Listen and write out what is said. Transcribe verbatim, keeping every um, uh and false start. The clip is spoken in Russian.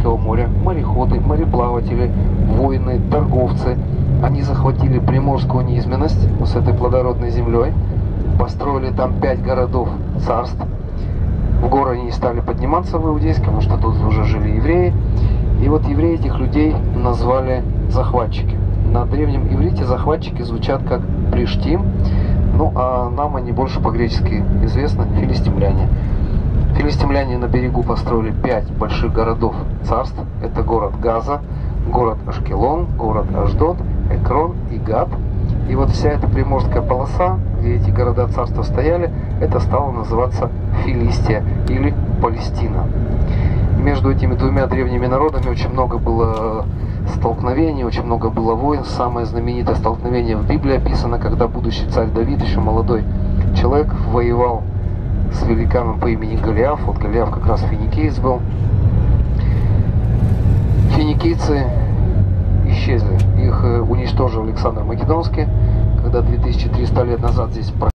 Каспийского моря, мореходы, мореплаватели, воины, торговцы. Они захватили приморскую низменность с этой плодородной землей, построили там пять городов царств. В горы они не стали подниматься в Иудейск, потому что тут уже жили евреи. И вот евреи этих людей назвали захватчики. На древнем иврите захватчики звучат как плештим, ну а нам они больше по-гречески известны — филистимляне. Филистимляне на берегу построили пять больших городов царств. Это город Газа, город Ашкелон, город Ашдод, Экрон и Гат. И вот вся эта приморская полоса, где эти города царства стояли, это стало называться Филистия или Палестина. Между этими двумя древними народами очень много было столкновений, очень много было войн. Самое знаменитое столкновение в Библии описано, когда будущий царь Давид, еще молодой человек, воевал с великаном по имени Голиаф. Вот Голиаф как раз финикиец был. Финикийцы исчезли. Их уничтожил Александр Македонский, когда две тысячи триста лет назад здесь